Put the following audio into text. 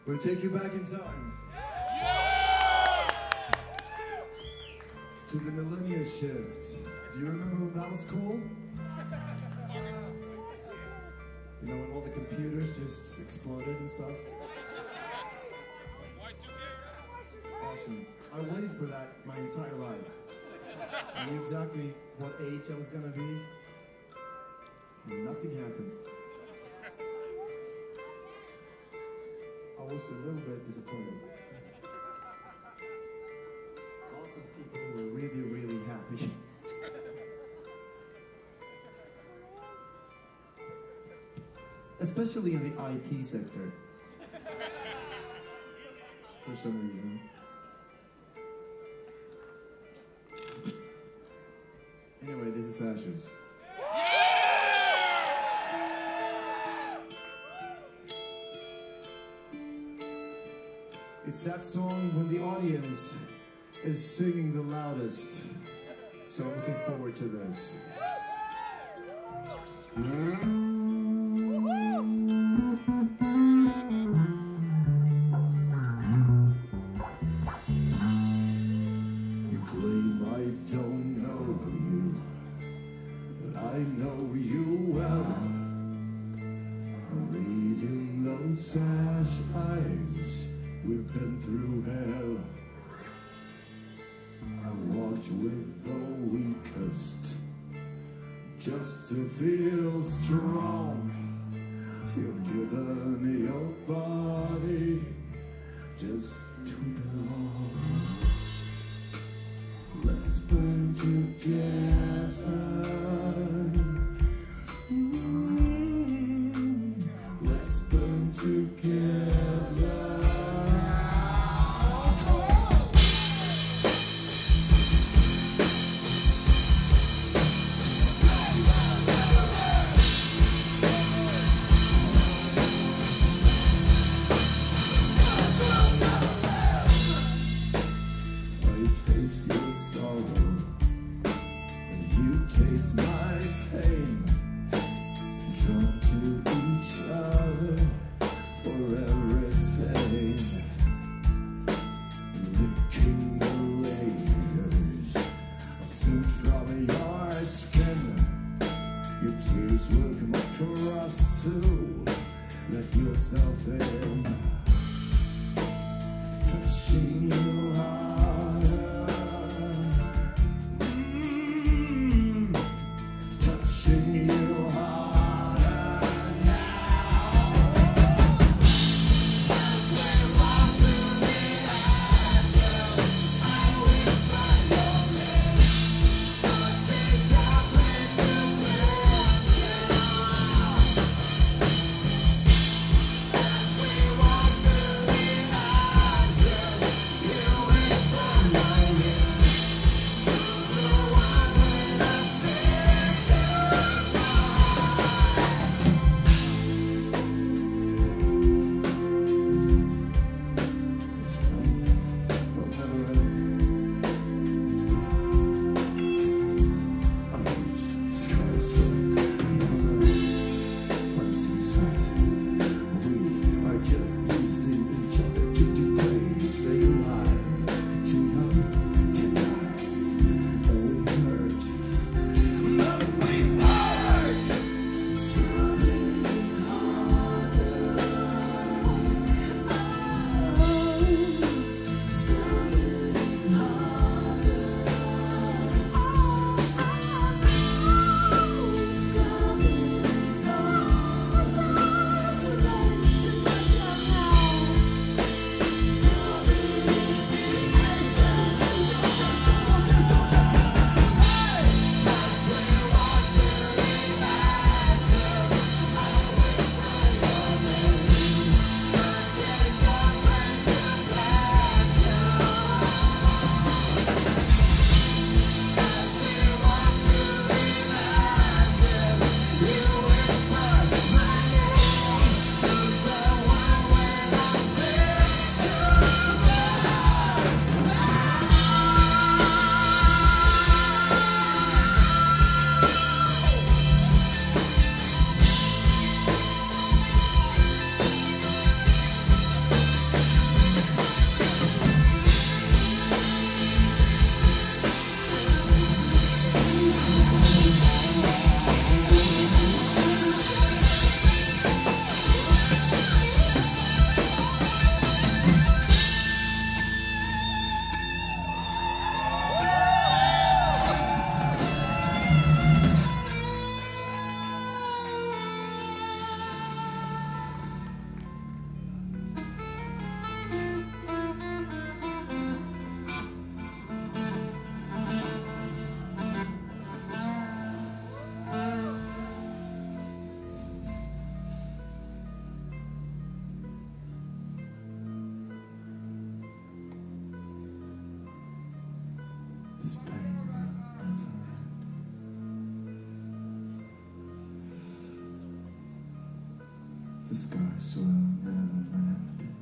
We'll take you back in time. To the millennium shift. Do you remember when that was cool? You know, when all the computers just exploded and stuff? Awesome. I waited for that my entire life. I knew exactly what age I was gonna be. And nothing happened. I was a little bit disappointed. Lots of people were really, really happy. Especially in the IT sector. For some reason. Anyway, this is Ashes. It's that song when the audience is singing the loudest. So I'm looking forward to this. You claim I don't know you, but I know you well. I read in those sash eyes. We've been through hell. I walked with the weakest just to feel strong. You've given your body just to belong. Let's burn together. Let's burn together. Taste my pain, drawn to each other, forever staying, licking the layers of soot from your skin. Your tears will come across to let yourself in, touching your heart. We want the scars will never mend.